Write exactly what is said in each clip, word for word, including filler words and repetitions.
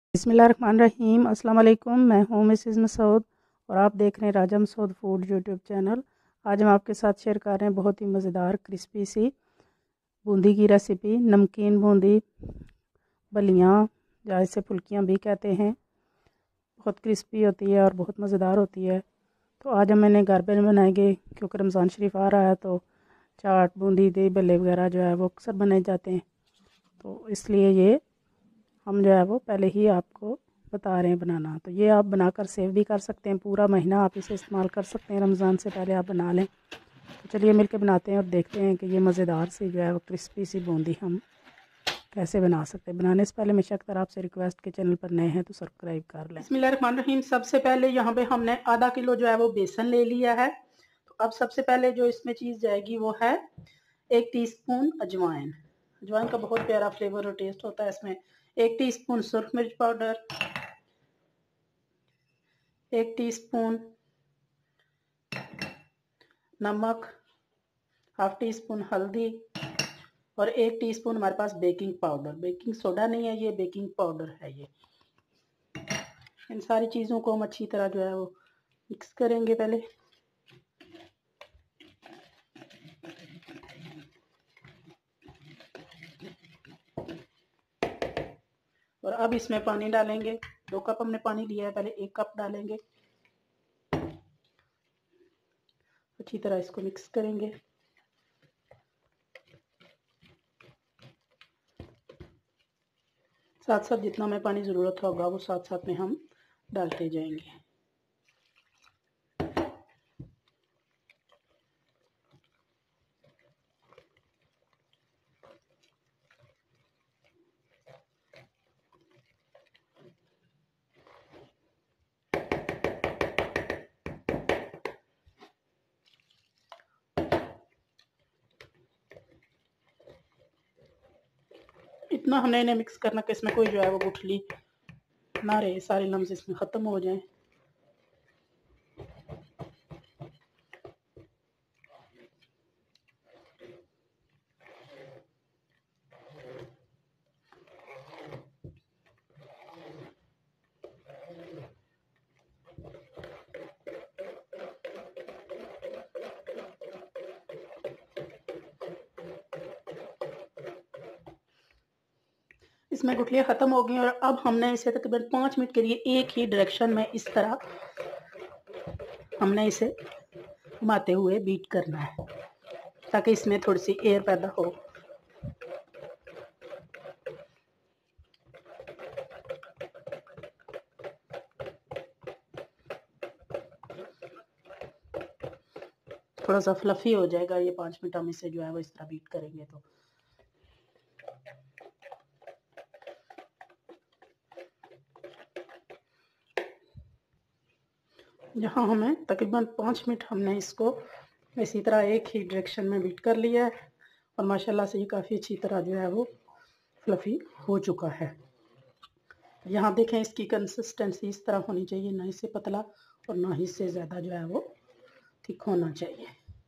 बिस्मिल्लाहिर्रहमानिर्रहीम। अस्सलाम वालेकुम। मैं हूँ मिसेज़ मसूद और आप देख रहे हैं Raja Masood food YouTube channel. आज हम आपके साथ शेयर कर रहे हैं बहुत ही मज़ेदार क्रिस्पी सी बूंदी की रेसिपी। नमकीन बूंदी, बलियाँ या इसे फुल्कियाँ भी कहते हैं। बहुत क्रिस्पी होती है और बहुत मज़ेदार होती है। तो आज हम मैंने घर पर बनाएंगे क्योंकि रमज़ान शरीफ आ रहा है, तो चाट, बूंदी, दही भल्ले वगैरह जो है वो अक्सर बनाए जाते हैं। तो इसलिए ये हम जो है वो पहले ही आपको बता रहे हैं बनाना। तो ये आप बनाकर सेव भी कर सकते हैं, पूरा महीना आप इसे इस्तेमाल कर सकते हैं। रमज़ान से पहले आप बना लें। तो चलिए मिलकर बनाते हैं और देखते हैं कि ये मज़ेदार सी जो है वो क्रिस्पी सी बूंदी हम कैसे बना सकते हैं। बनाने से पहले हमेशा अक्सर आपसे रिक्वेस्ट के चैनल पर नए हैं तो सब्सक्राइब कर लें। बिस्मिल्लाहिर्रहमानिर्रहीम। सबसे पहले यहाँ पे हमने आधा किलो जो है वो बेसन ले लिया है। तो अब सबसे पहले जो इसमें चीज़ जाएगी वो है एक टीस्पून अजवाइन। अजवाइन का बहुत प्यारा फ्लेवर और टेस्ट होता है इसमें। एक टीस्पून सुरख मिर्च पाउडर, एक टीस्पून नमक, हाफ टी स्पून हल्दी और एक टीस्पून हमारे पास बेकिंग पाउडर। बेकिंग सोडा नहीं है, ये बेकिंग पाउडर है। ये इन सारी चीज़ों को हम अच्छी तरह जो है वो मिक्स करेंगे पहले। और अब इसमें पानी डालेंगे। दो कप हमने पानी लिया है, पहले एक कप डालेंगे। अच्छी तरह इसको मिक्स करेंगे। साथ साथ जितना हमें पानी ज़रूरत होगा वो साथ साथ में हम डालते जाएंगे। इतना हमने इन्हें मिक्स करना कि इसमें कोई जो है वो गुठली ना रहे, सारे लम्स इसमें ख़त्म हो जाएं। इसमें गुठलियाँ ख़त्म हो गई और अब हमने इसे तकरीबन पाँच मिनट के लिए एक ही डायरेक्शन में इस तरह हमने इसे घुमाते हुए बीट करना है ताकि इसमें थोड़ी सी एयर पैदा हो। थोड़ा सा फ्लफी हो जाएगा ये। पाँच मिनट हम इसे जो है वो इस तरह बीट करेंगे। तो यहाँ हमें तकरीबन पाँच मिनट हमने इसको इसी तरह एक ही डायरेक्शन में बीट कर लिया है और माशाल्लाह से ये काफ़ी अच्छी तरह जो है वो फ्लफी हो चुका है। यहाँ देखें इसकी कंसिस्टेंसी इस तरह होनी चाहिए, ना इससे पतला और ना ही इससे ज़्यादा जो है वो थिक होना चाहिए।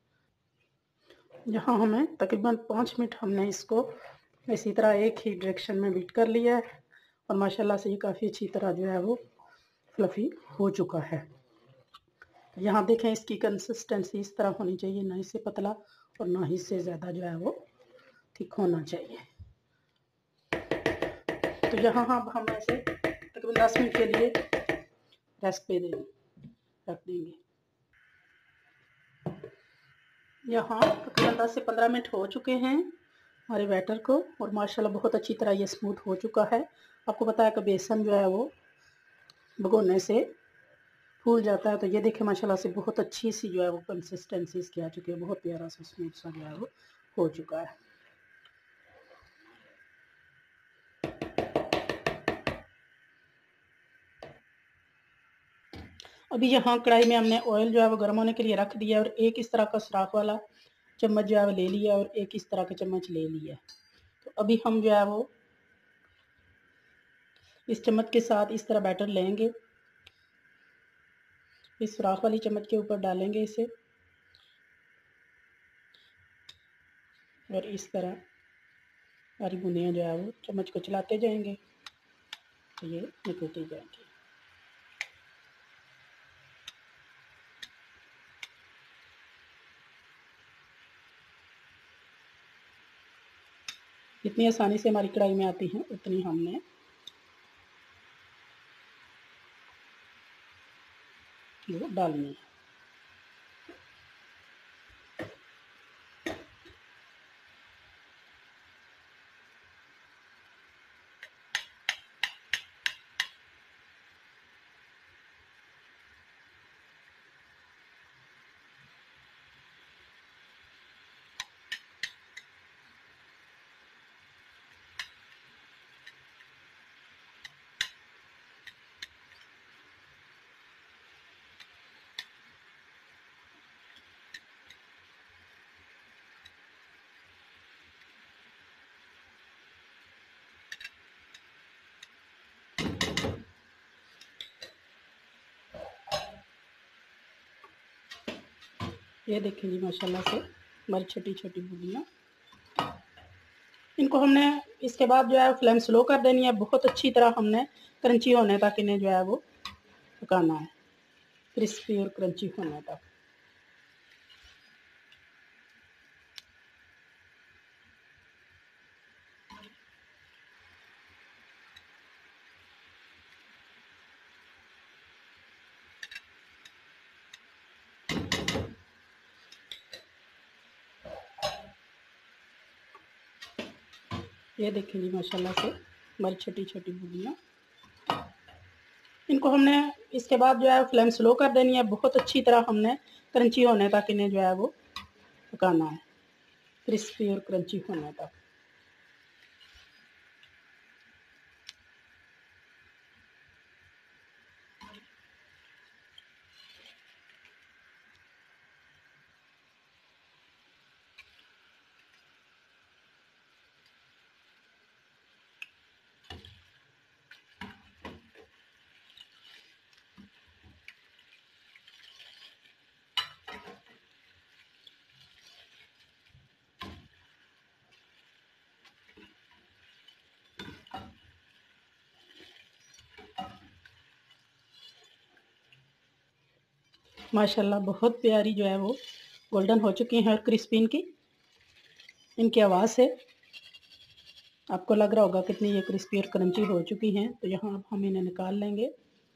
यहाँ हमें तकरीबन पाँच मिनट हमने इसको इसी तरह एक ही डायरेक्शन में बीट कर लिया है और माशाल्लाह से ये काफ़ी अच्छी तरह जो है वो फ्लफी हो चुका है। यहाँ देखें इसकी कंसिस्टेंसी इस तरह होनी चाहिए, ना इससे पतला और ना ही इससे ज़्यादा जो है वो थिक होना चाहिए। तो यहाँ हम हम ऐसे तकरीबन दस मिनट के लिए रेस्ट पे दे रख देंगे। यहाँ तकरीबन दस से पंद्रह मिनट हो चुके हैं हमारे बैटर को और माशाल्लाह बहुत अच्छी तरह ये स्मूथ हो चुका है। आपको पता है कि बेसन जो है वो भगोने से फूल जाता है। तो ये देखें माशाल्लाह से बहुत अच्छी सी जो है वो कंसिस्टेंसी इसकी आ चुकी है। बहुत प्यारा सा स्मूथ सा जो है वो हो चुका है। अभी यहाँ कढ़ाई में हमने ऑयल जो है वो गर्म होने के लिए रख दिया और एक इस तरह का सुराख वाला चम्मच जो है वो ले लिया और एक इस तरह का चम्मच ले लिया। तो अभी हम जो है वो इस चम्मच के साथ इस तरह बैटर लेंगे, इस सुराख वाली चम्मच के ऊपर डालेंगे इसे और इस तरह सारी बूंदियाँ जो है वो चम्मच को चलाते जाएंगे। तो ये निकलती जाएंगी। जितनी आसानी से हमारी कढ़ाई में आती हैं उतनी हमने वो डालनी है। ये देखें जी माशाल्लाह से हमारी छोटी छोटी बूंदियाँ। इनको हमने इसके बाद जो है फ्लेम स्लो कर देनी है। बहुत अच्छी तरह हमने क्रंची होने तक इन्हें जो है वो पकाना है, क्रिस्पी और क्रंची होने तक। ये देखें जी माशाल्लाह से हमारी छोटी छोटी बूंदियाँ। इनको हमने इसके बाद जो है फ्लेम स्लो कर देनी है। बहुत अच्छी तरह हमने क्रंची होने तक इन्हें जो है वो पकाना है, क्रिस्पी और क्रंची होने तक। माशाल्लाह बहुत प्यारी जो है वो गोल्डन हो चुकी हैं और क्रिस्पी इनकी इनकी आवाज़ से आपको लग रहा होगा कितनी ये क्रिस्पी और क्रंची हो चुकी हैं। तो यहाँ अब हम इन्हें निकाल लेंगे।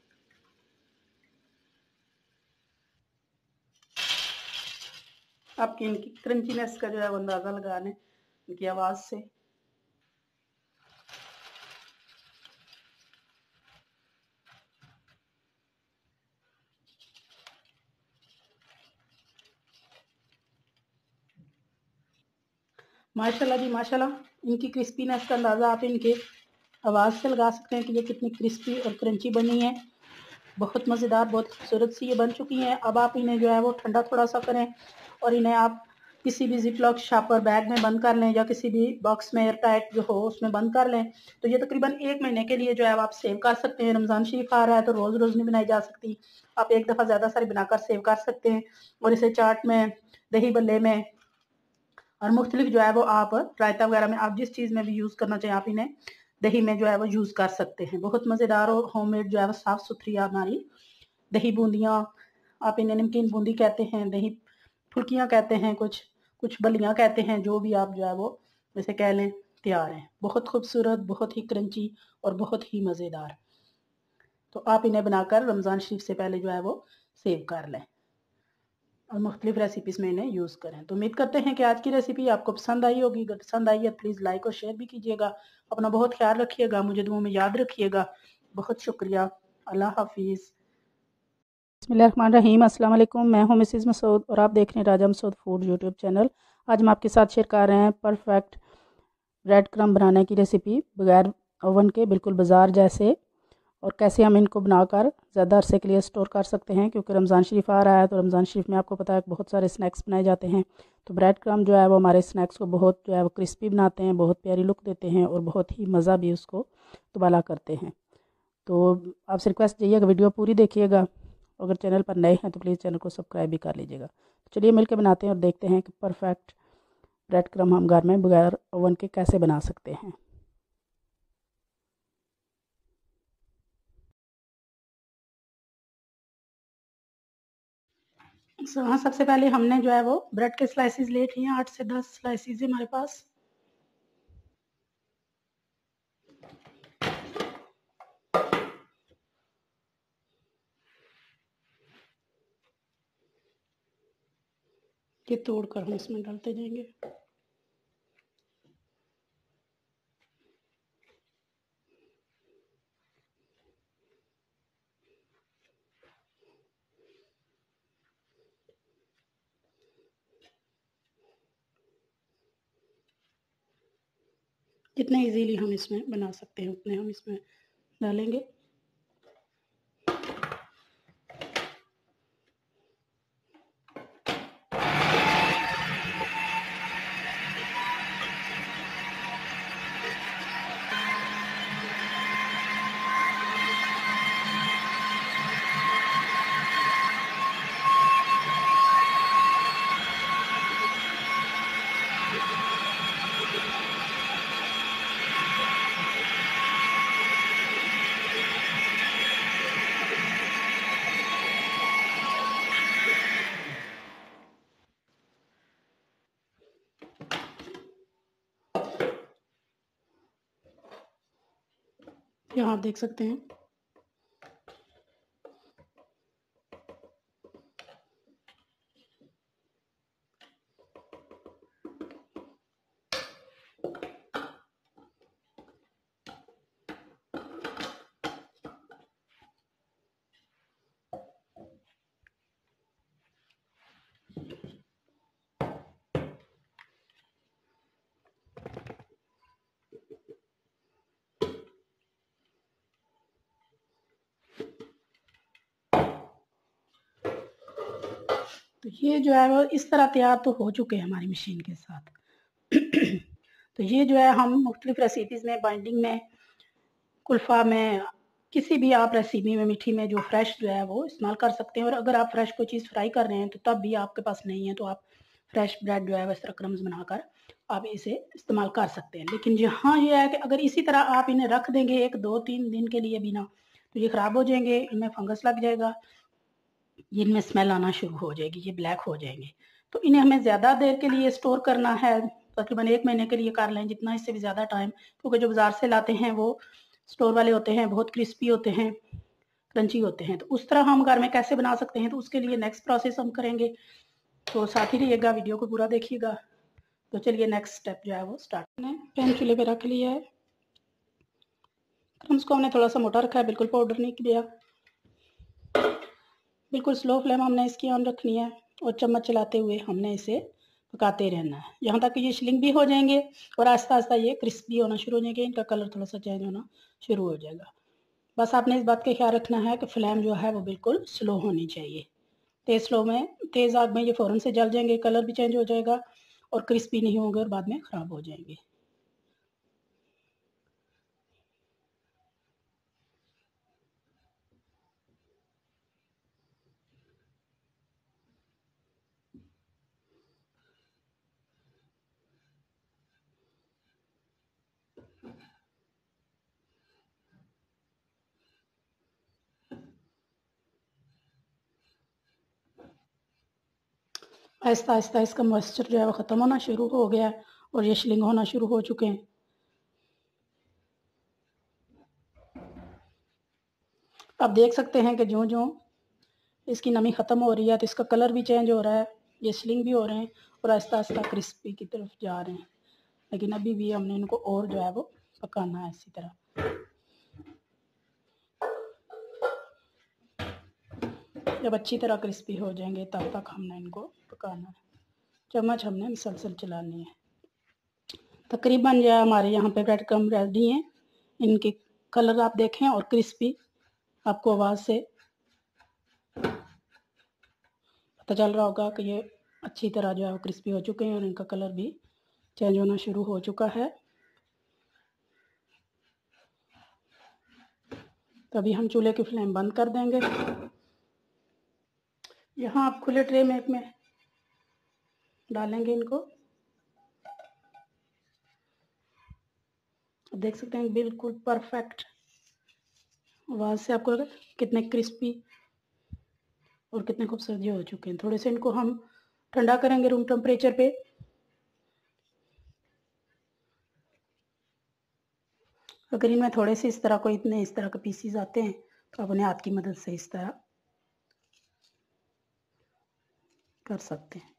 आपकी इनकी क्रंचीनेस का जो है वो अंदाज़ा लगाने इनकी आवाज़ से। माशाल्लाह जी माशाल्लाह, इनकी क्रिस्पीनेस का अंदाज़ा आप इनके आवाज़ से लगा सकते हैं कि ये कितनी क्रिस्पी और क्रंची बनी है। बहुत मज़ेदार, बहुत खूबसूरत सी ये बन चुकी हैं। अब आप इन्हें जो है वो ठंडा थोड़ा सा करें और इन्हें आप किसी भी जिपलॉक शापर बैग में बंद कर लें या किसी भी बॉक्स में एयर टाइट जो हो उसमें बंद कर लें। तो ये तकरीबन एक महीने के लिए जो है आप सेव कर सकते हैं। रमज़ान शरीफ आ रहा है तो रोज़ रोज़ नहीं बनाई जा सकती, आप एक दफ़ा ज़्यादा सारी बनाकर सेव कर सकते हैं और इसे चाट में, दही बल्ले में और मुख्तलिफ जो है वो आप रायता वगैरह में, आप जिस चीज़ में भी यूज़ करना चाहें आप इन्हें दही में जो है वो यूज़ कर सकते हैं। बहुत मज़ेदार और होममेड जो है वो साफ़ सुथरी हमारी दही बूंदियाँ, आप इन्हें नमकीन बूंदी कहते हैं, दही फुल्कियाँ कहते हैं, कुछ कुछ बलियाँ कहते हैं, जो भी आप जो है वो वैसे कह लें, तैयार हैं। बहुत खूबसूरत, बहुत ही क्रंची और बहुत ही मज़ेदार। तो आप इन्हें बनाकर रमज़ान शरीफ से पहले जो है वो सेव कर लें और मुख्तलिफ रेसिपीज़ में इन्हें यूज़ करें। तो उम्मीद करते हैं कि आज की रेसिपी आपको पसंद आई होगी। अगर पसंद आई है प्लीज़ लाइक और शेयर भी कीजिएगा। अपना बहुत ख्याल रखिएगा, मुझे दुआ में याद रखिएगा। बहुत शुक्रिया। अल्लाह हाफिज़। बिस्मिल्लाहिर्रहमानिर्रहीम। अस्सलाम वालेकुम। मैं हूं मिसेज़ मसूद और आप देख रहे हैं Raja Masood food YouTube channel. आज हम आपके साथ शेयर कर रहे हैं परफेक्ट ब्रेड क्रम्ब बनाने की रेसिपी, बगैर ओवन के, बिल्कुल बाज़ार जैसे, और कैसे हम इनको बनाकर ज़्यादा अरसे के लिए स्टोर कर सकते हैं। क्योंकि रमज़ान शरीफ आ रहा है तो रमज़ान शरीफ में आपको पता है बहुत सारे स्नैक्स बनाए जाते हैं। तो ब्रेड क्रम्ब जो है वो हमारे स्नैक्स को बहुत जो है वो क्रिस्पी बनाते हैं, बहुत प्यारी लुक देते हैं और बहुत ही मज़ा भी उसको दुबाला करते हैं। तो आपसे रिक्वेस्ट यही है कि वीडियो पूरी देखिएगा। अगर चैनल पर नए हैं तो प्लीज़ चैनल को सब्सक्राइब भी कर लीजिएगा। तो चलिए मिलकर बनाते हैं और देखते हैं कि परफेक्ट ब्रेड क्रम्ब हम घर में बगैर ओवन के कैसे बना सकते हैं। सो हाँ, सबसे पहले हमने जो है वो ब्रेड के स्लाइसेस ले लिए हैं, आठ से दस स्लाइसेस है हमारे पास। ये तोड़कर हम इसमें डालते जाएंगे। जितने इजीली हम इसमें बना सकते हैं उतने हम इसमें डालेंगे। यहाँ आप देख सकते हैं तो ये जो है वो इस तरह तैयार तो हो चुके हैं हमारी मशीन के साथ। तो ये जो है हम मुख्तलिफ रेसिपीज़ में, बाइंडिंग में, कुल्फ़ा में, किसी भी आप रेसिपी में मीठी में जो फ्रेश जो है वो इस्तेमाल कर सकते हैं। और अगर आप फ्रेश कोई चीज़ फ्राई कर रहे हैं तो तब भी आपके पास नहीं है तो आप फ्रेश ब्रेड जो है इस तरह क्रम्स बनाकर आप इसे इस्तेमाल कर सकते हैं। लेकिन यहाँ ये है कि अगर इसी तरह आप इन्हें रख देंगे एक दो तीन दिन के लिए बिना, तो ये ख़राब हो जाएंगे, इनमें फंगस लग जाएगा, इनमें स्मेल आना शुरू हो जाएगी, ये ब्लैक हो जाएंगे। तो इन्हें हमें ज़्यादा देर के लिए स्टोर करना है, तकरीबन एक महीने के लिए कर लें, जितना इससे भी ज़्यादा टाइम, क्योंकि जो बाज़ार से लाते हैं वो स्टोर वाले होते हैं, बहुत क्रिस्पी होते हैं, क्रंची होते हैं। तो उस तरह हम घर में कैसे बना सकते हैं, तो उसके लिए नेक्स्ट प्रोसेस हम करेंगे। तो साथ ही रहिएगा, वीडियो को पूरा देखिएगा। तो चलिए नेक्स्ट स्टेप जो है वो स्टार्ट करना है। पैन चूल्हे पे रख लिया है, क्रम्स को हमने थोड़ा सा मोटा रखा है, बिल्कुल पाउडर नहीं किया। बिल्कुल स्लो फ्लेम हमने इसकी ऑन रखनी है और चम्मच चलाते हुए हमने इसे पकाते रहना है यहाँ तक कि ये श्रिंक भी हो जाएंगे और आहिस्ता आहिस्ता ये क्रिस्पी होना शुरू हो जाएंगे, इनका कलर थोड़ा सा चेंज होना शुरू हो जाएगा। बस आपने इस बात का ख्याल रखना है कि फ्लेम जो है वो बिल्कुल स्लो होनी चाहिए। तेज़ स्लो में तेज़ आग में ये फ़ौरन से जल जाएंगे, कलर भी चेंज हो जाएगा और क्रिस्पी नहीं होंगे और बाद में ख़राब हो जाएंगे। आहिस्ता आहिस्ता इसका मॉइस्चर जो है वो ख़त्म होना शुरू हो गया है और ये श्लिंग होना शुरू हो चुके हैं। आप देख सकते हैं कि जो जो इसकी नमी ख़त्म हो रही है तो इसका कलर भी चेंज हो रहा है, ये श्लिंग भी हो रहे हैं और आहिस्ता आहिस्ता क्रिस्पी की तरफ जा रहे हैं। लेकिन अभी भी हमने इनको और जो है वो पकाना है इसी तरह। जब अच्छी तरह क्रिस्पी हो जाएंगे तब तक हमने इनको पकाना है, चम्मच हमने मुसलसल चलानी है। तकरीबन जो है हमारे यहाँ पे ब्रेड क्रम्ब रेडी हैं। इनके कलर आप देखें और क्रिस्पी, आपको आवाज़ से पता चल रहा होगा कि ये अच्छी तरह जो है वो क्रिस्पी हो चुके हैं और इनका कलर भी चेंज होना शुरू हो चुका है। तो अभी हम चूल्हे की फ्लेम बंद कर देंगे। यहाँ आप खुले ट्रे में एक में डालेंगे इनको, देख सकते हैं बिल्कुल परफेक्ट, आवाज़ से आपको कितने क्रिस्पी और कितने खूबसूरत ये हो चुके हैं। थोड़े से इनको हम ठंडा करेंगे रूम टेम्परेचर पे। अगर इनमें थोड़े से इस तरह को इतने इस तरह के पीसीज आते हैं तो अपने हाथ की मदद से इस तरह कर सकते हैं।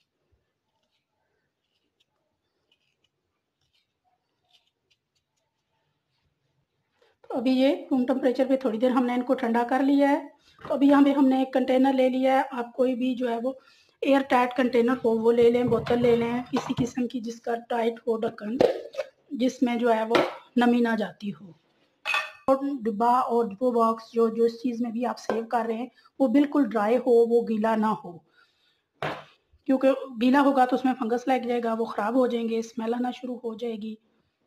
तो अभी ये रूम टेम्परेचर पे थोड़ी देर हमने इनको ठंडा कर लिया है। तो अभी यहाँ पे हमने एक कंटेनर ले लिया है। आप कोई भी जो है वो एयर टाइट कंटेनर हो वो ले लें, बोतल ले लें किसी किस्म की जिसका टाइट हो ढक्कन, जिसमें जो है वो नमी ना जाती हो। और डिब्बा और वो बॉक्स जो जो इस चीज़ में भी आप सेव कर रहे हैं वो बिल्कुल ड्राई हो, वो गीला ना हो, क्योंकि गीला होगा तो उसमें फंगस लग जाएगा, वो ख़राब हो जाएंगे, स्मेल आना शुरू हो जाएगी।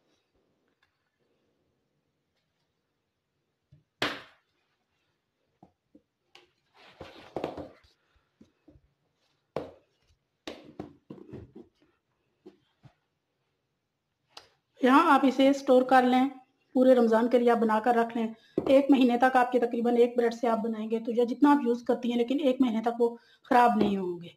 यहाँ आप इसे स्टोर कर लें, पूरे रमज़ान के लिए आप बनाकर रख लें। एक महीने तक आपके तकरीबन एक ब्रेड से आप बनाएंगे तो या जितना आप यूज़ करती हैं, लेकिन एक महीने तक वो ख़राब नहीं होंगे।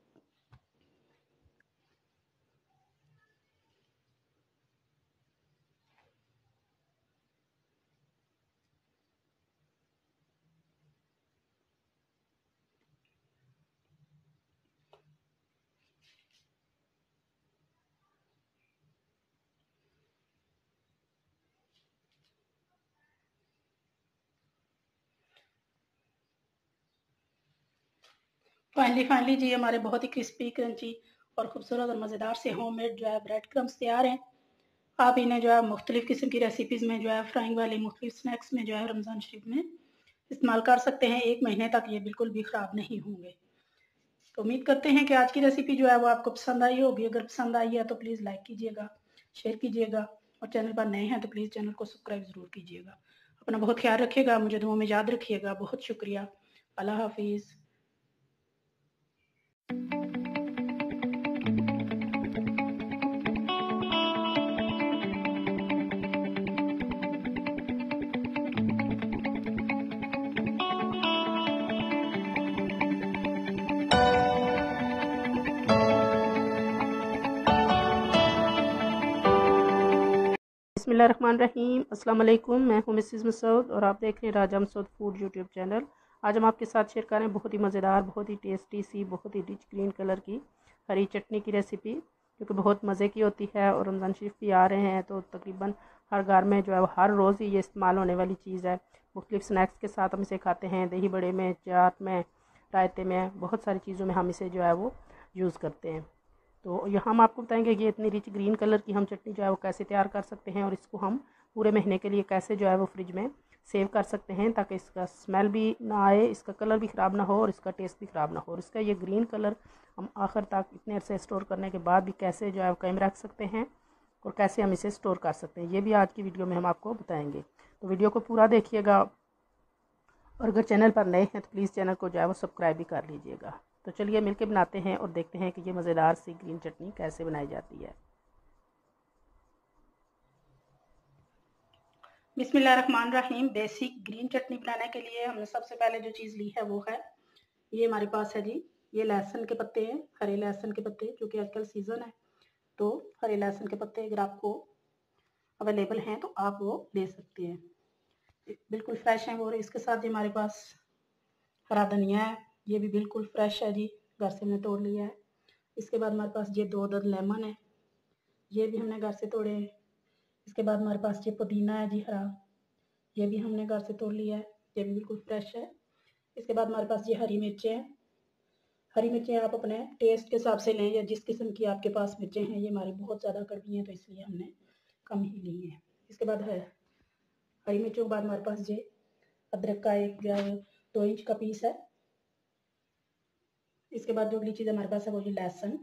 फाइनली फाइनली जी हमारे बहुत ही क्रिस्पी, क्रंची और खूबसूरत और मज़ेदार से होममेड जो है ब्रेड क्रम्स तैयार हैं। आप इन्हें जो है मुख्तलिफ़ किस्म की रेसिपीज़ में जो है फ्राइंग वाली मुख्तलिफ स्नैक्स में जो है रमज़ान शरीफ में इस्तेमाल कर सकते हैं। एक महीने तक ये बिल्कुल भी ख़राब नहीं होंगे। तो उम्मीद करते हैं कि आज की रेसिपी जो है वो आपको पसंद आई होगी। अगर पसंद आई है तो प्लीज़ लाइक कीजिएगा, शेयर कीजिएगा और चैनल पर नए हैं तो प्लीज़ चैनल को सब्सक्राइब ज़रूर कीजिएगा। अपना बहुत ख्याल रखिएगा, मुझे दुआ में याद रखिएगा। बहुत शुक्रिया। अल्लाह हाफिज़। बिस्मिल्लाहिर्रहमानिर्रहीम। अस्सलाम वालेकुम। मैं हूं मिसेस मसूद और आप देख रहे हैं Raja Masood food YouTube channel. आज हम आपके साथ शेयर कर रहे हैं बहुत ही मज़ेदार, बहुत ही टेस्टी सी, बहुत ही रिच ग्रीन कलर की हरी चटनी की रेसिपी, जो कि बहुत मज़े की होती है। और रमज़ान शरीफ भी आ रहे हैं तो तकरीबन हर घर में जो है वो हर रोज़ ही ये इस्तेमाल होने वाली चीज़ है। मुख्तलिफ स्नैक्स के साथ हम इसे खाते हैं, दही बड़े में, चाट में, रायते में, बहुत सारी चीज़ों में हम इसे जो है वो यूज़ करते हैं। तो यहाँ हम आपको बताएंगे कि इतनी रिच ग्रीन कलर की हम चटनी जो है वो कैसे तैयार कर सकते हैं और इसको हम पूरे महीने के लिए कैसे जो है वो फ्रिज में सेव कर सकते हैं, ताकि इसका स्मेल भी ना आए, इसका कलर भी ख़राब ना हो और इसका टेस्ट भी ख़राब ना हो। और इसका ये ग्रीन कलर हम आखिर तक इतने अरसे स्टोर करने के बाद भी कैसे जो है वो कायम रख सकते हैं और कैसे हम इसे स्टोर कर सकते हैं, ये भी आज की वीडियो में हम आपको बताएँगे। तो वीडियो को पूरा देखिएगा और अगर चैनल पर नए हैं तो प्लीज़ चैनल को जो है वो सब्सक्राइब भी कर लीजिएगा। तो चलिए मिलके बनाते हैं और देखते हैं कि ये मज़ेदार सी ग्रीन चटनी कैसे बनाई जाती है। बिस्मिल्लाहिर्रहमानिर्रहीम। बेसिक ग्रीन चटनी बनाने के लिए हमने सबसे पहले जो चीज़ ली है वो है, ये हमारे पास है जी, ये लहसुन के पत्ते हैं, हरे लहसुन के पत्ते, क्योंकि आजकल सीज़न है तो हरे लहसुन के पत्ते अगर आपको अवेलेबल हैं तो आप वो ले सकते हैं, बिल्कुल फ्रेश हैं वो। इसके साथ ही हमारे पास हरा धनिया है, ये भी बिल्कुल फ्रेश है जी, घर से हमने तोड़ लिया है। इसके बाद हमारे पास ये दो दर लेमन है, ये भी हमने घर से तोड़े हैं। इसके बाद हमारे पास ये पुदीना है जी हरा, ये भी हमने घर से तोड़ लिया है, ये भी बिल्कुल फ्रेश है। इसके बाद हमारे पास ये हरी मिर्चें हैं, हरी मिर्चें आप अपने टेस्ट के हिसाब से लें या जिस किस्म की आपके पास मिर्चें हैं। ये हमारी बहुत ज़्यादा कड़वी हैं तो इसलिए हमने कम ही ली हैं। इसके बाद है हरी मिर्चों के बाद हमारे पास ये अदरक का एक जो है दो इंच का पीस है। इसके बाद जो अगली चीज़ हमारे पास है वो ये लहसुन।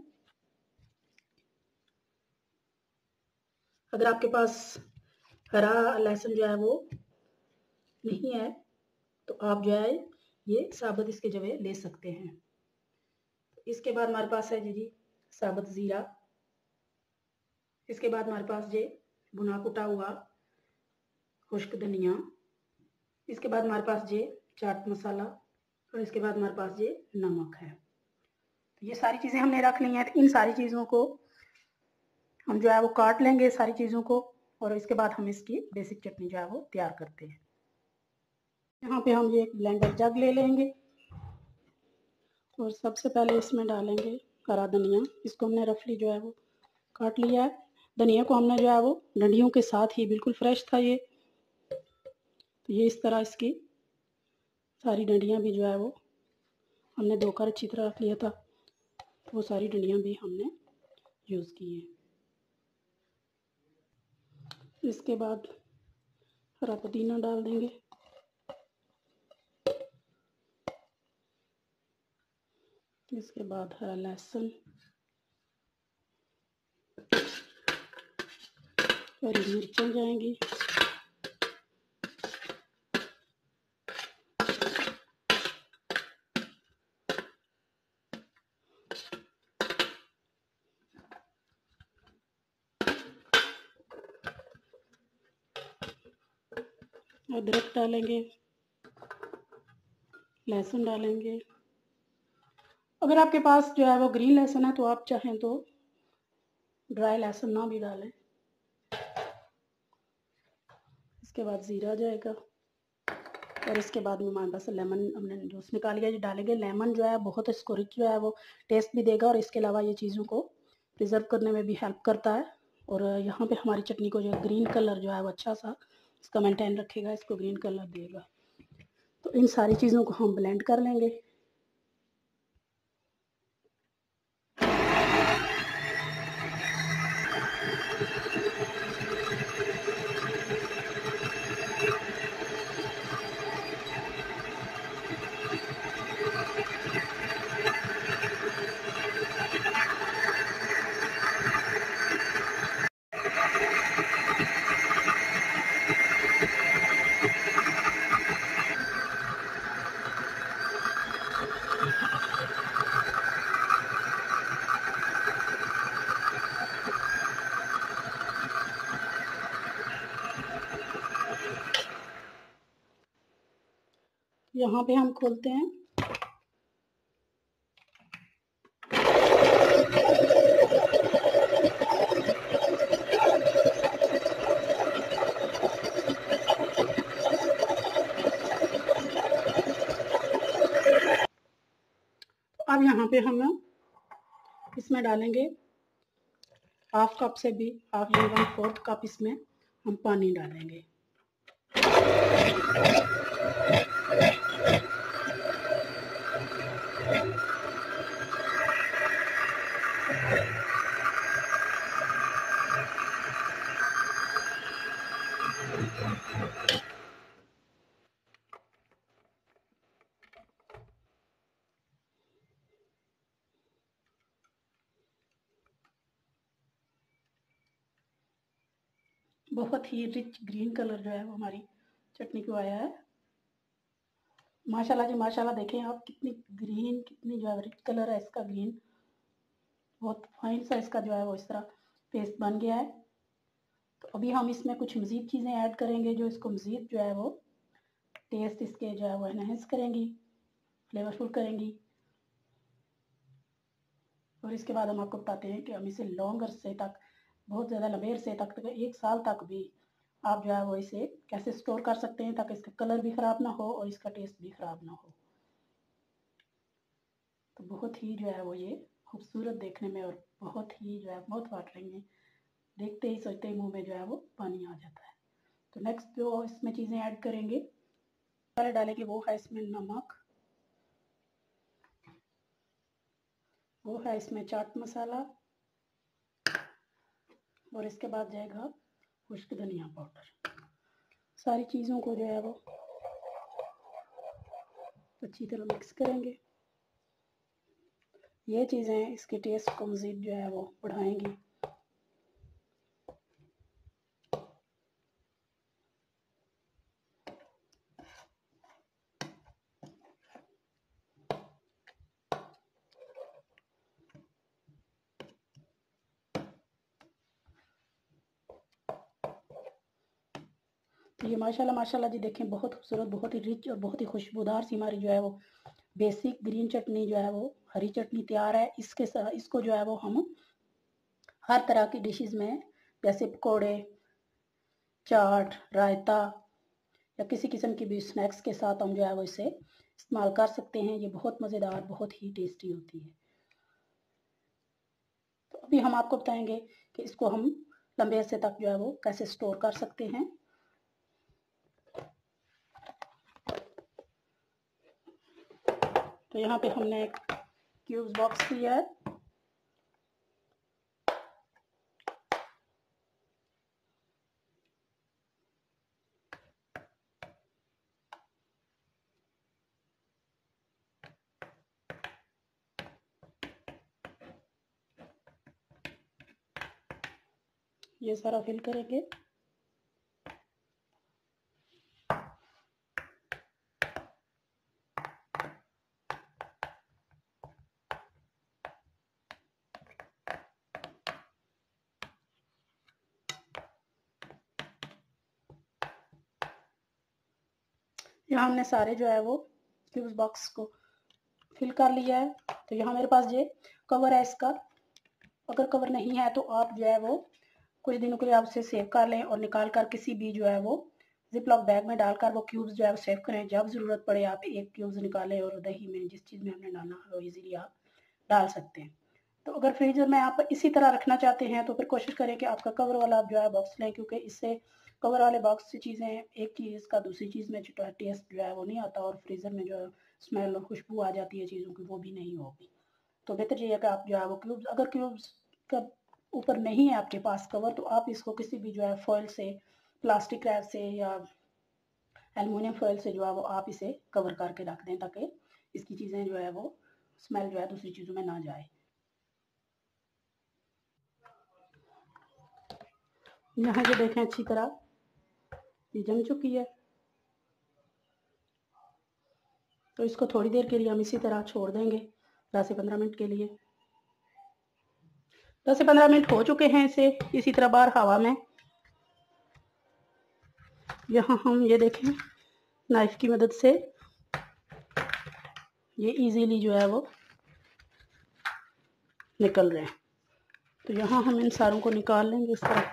अगर आपके पास हरा लहसुन जो है वो नहीं है तो आप जो है ये साबुत इसके जगह ले सकते हैं। इसके बाद हमारे पास है जी जी साबुत ज़ीरा। इसके बाद हमारे पास ये भुना कुटा हुआ खुश्क धनिया। इसके बाद हमारे पास ये चाट मसाला। और इसके बाद हमारे पास ये नमक है। तो ये सारी चीज़ें हमने रख ली हैं। तो इन सारी चीज़ों को हम जो है वो काट लेंगे सारी चीज़ों को, और इसके बाद हम इसकी बेसिक चटनी जो है वो तैयार करते हैं। यहाँ पे हम ये एक ब्लेंडर जग ले लेंगे और सबसे पहले इसमें डालेंगे हरा धनिया। इसको हमने रफली जो है वो काट लिया है। धनिया को हमने जो है वो डंडियों के साथ ही, बिल्कुल फ्रेश था ये, तो ये इस तरह इसकी सारी डंडियाँ भी जो है वो हमने धोकर अच्छी तरह रख लिया था। तो वो सारी डंडियाँ भी हमने यूज़ की हैं। इसके बाद हरा पुदीना डाल देंगे। इसके बाद हरा लहसुन, हरी मिर्चें जाएंगी, अदरक डालेंगे, लहसुन डालेंगे। अगर आपके पास जो है वो ग्रीन लहसुन है तो आप चाहें तो ड्राई लहसुन ना भी डालें। इसके बाद ज़ीरा जाएगा और इसके बाद में हमारे पास लेमन हमने जूस निकाल लिया, ये डालेंगे। लेमन जो है बहुत इसको रिच जो है वो टेस्ट भी देगा और इसके अलावा ये चीज़ों को प्रिजर्व करने में भी हेल्प करता है। और यहाँ पे हमारी चटनी को जो ग्रीन कलर जो है वो अच्छा सा इसका मेंटेन रखेगा, इसको ग्रीन कलर देगा। तो इन सारी चीज़ों को हम ब्लेंड कर लेंगे। यहाँ पे हम खोलते हैं। अब यहाँ पे हम इसमें डालेंगे हाफ कप से भी हाफ या वन फोर्थ कप इसमें हम पानी डालेंगे। बहुत ही रिच ग्रीन कलर जो है वो हमारी चटनी को आया है। माशाल्लाह जी माशाल्लाह, देखें आप कितनी ग्रीन, कितनी जो है रिच कलर है इसका ग्रीन। बहुत फाइन सा इसका जो है वो इस तरह पेस्ट बन गया है। तो अभी हम इसमें कुछ मज़ीद चीज़ें ऐड करेंगे जो इसको मज़ीद जो है वो टेस्ट इसके जो है वो एनहेंस करेंगी, फ्लेवरफुल करेंगी। और इसके बाद हम आपको बताते हैं कि हम इसे लॉन्ग अरसे तक, बहुत ज़्यादा लंबे अरसे तक, तक एक साल तक भी आप जो है वो इसे कैसे स्टोर कर सकते हैं ताकि इसका कलर भी ख़राब ना हो और इसका टेस्ट भी ख़राब ना हो। तो बहुत ही जो है वो ये खूबसूरत देखने में और बहुत ही जो है माउथ वाटरिंग है, देखते ही सोचते ही मुंह में जो है वो पानी आ जाता है। तो नेक्स्ट जो इसमें चीज़ें ऐड करेंगे, पहले डालेंगे वो है इसमें नमक, वो है इसमें चाट मसाला, और इसके बाद जाएगा खुश्क धनिया पाउडर। सारी चीज़ों को जो है वो अच्छी तरह मिक्स करेंगे। ये चीज़ें इसके टेस्ट को मज़ीद जो है वो बढ़ाएंगी। तो ये माशाल्लाह माशाल्लाह जी देखें, बहुत खूबसूरत, बहुत ही रिच और बहुत ही खुशबूदार सी हमारी जो है वो बेसिक ग्रीन चटनी जो है वो हरी चटनी तैयार है। इसके साथ इसको जो है वो हम हर तरह की डिशेस में, जैसे पकौड़े, चाट, रायता या किसी किस्म की भी स्नैक्स के साथ हम जो है वो इसे इस्तेमाल कर सकते हैं। ये बहुत मज़ेदार, बहुत ही टेस्टी होती है। तो अभी हम आपको बताएंगे कि इसको हम लंबे अरसे तक जो है वो कैसे स्टोर कर सकते हैं। तो यहाँ पे हमने एक क्यूब्स बॉक्स लिया है। ये सारा फिल करेंगे। यहाँ हमने सारे जो है वो क्यूब्स बॉक्स को फिल कर लिया है। तो यहाँ मेरे पास ये कवर है इसका। अगर कवर नहीं है तो आप जो है वो कुछ दिनों के लिए आप उसे सेव कर लें और निकाल कर किसी भी जो है वो जिप लॉक बैग में डालकर वो क्यूब्स जो है वो सेव करें। जब ज़रूरत पड़े आप एक क्यूब्स निकालें और दही में जिस चीज़ में हमने डालना है वो इजीली आप डाल सकते हैं। तो अगर फ्रीजर में आप इसी तरह रखना चाहते हैं तो फिर कोशिश करें कि आपका कवर वाला जो है बॉक्स लें, क्योंकि इससे कवर वाले बॉक्स से चीज़ें एक चीज़ का दूसरी चीज़ में टेस्ट जो है वो नहीं आता, और फ्रीज़र में जो स्मेल और खुशबू आ जाती है चीज़ों की, वो भी नहीं होगी। तो बेहतर ये है कि आप जो है वो क्यूब्स, अगर क्यूब्स का ऊपर नहीं है आपके पास कवर, तो आप इसको किसी भी जो है फॉइल से, प्लास्टिक रैप से या एल्युमिनियम फॉइल से जो है वो आप इसे कवर करके रख दें, ताकि इसकी चीज़ें जो है वो स्मेल जो है दूसरी चीज़ों में ना जाए। यहाँ ये देखें अच्छी तरह ये जम चुकी है। तो इसको थोड़ी देर के लिए हम इसी तरह छोड़ देंगे, दस से पंद्रह मिनट के लिए। दस से पंद्रह मिनट हो चुके हैं इसे इसी तरह बाहर हवा में। यहाँ हम ये देखें नाइफ की मदद से ये इजीली जो है वो निकल रहे हैं। तो यहाँ हम इन सारों को निकाल लेंगे इस तरह।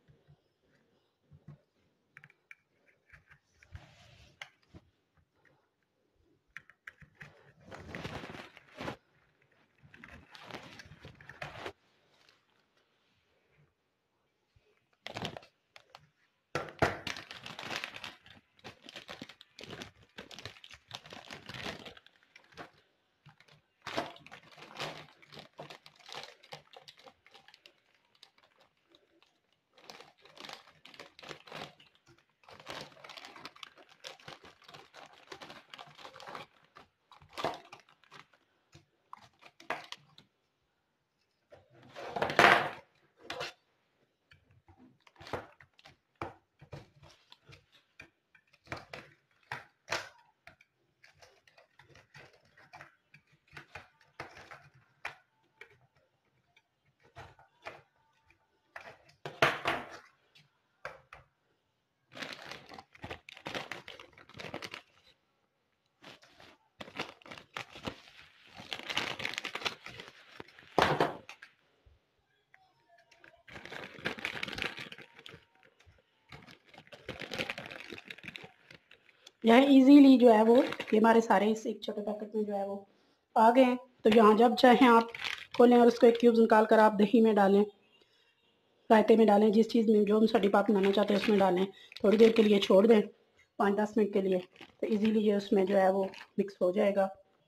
यह इजीली जो है वो ये हमारे सारे इस एक छोटे पैकेट में जो है वो आ गए हैं। तो यहाँ जब चाहें आप खोलें और उसको एक क्यूब्स निकाल कर आप दही में डालें, रायते में डालें, जिस चीज़ में जो हम सड़ी पाक बनाना चाहते हैं उसमें डालें। थोड़ी देर के लिए छोड़ दें, पाँच दस मिनट के लिए, तो इजीली ये उसमें जो है वो मिक्स हो जाएगा।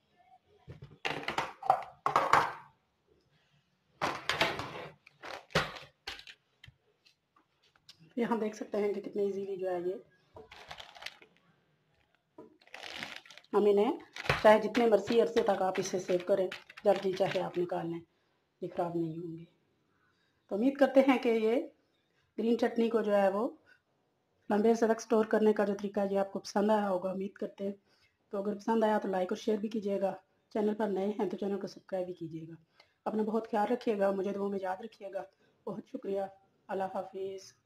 ये हम देख सकते हैं कि कितने इजीली जो है ये हम इन्हें चाहे जितने मर्जी अरसे तक आप इसे सेव करें, जब जी चाहे आप निकाल लें, ये ख़राब नहीं होंगे। तो उम्मीद करते हैं कि ये ग्रीन चटनी को जो है वो लंबे अरसे तक स्टोर करने का जो तरीका है ये आपको पसंद आया होगा, उम्मीद करते हैं। तो अगर पसंद आया तो लाइक और शेयर भी कीजिएगा। चैनल पर नए हैं तो चैनल को सब्सक्राइब भी कीजिएगा। अपना बहुत ख्याल रखिएगा, मुझे दुआ में याद रखिएगा। बहुत शुक्रिया। अल्लाह हाफिज़।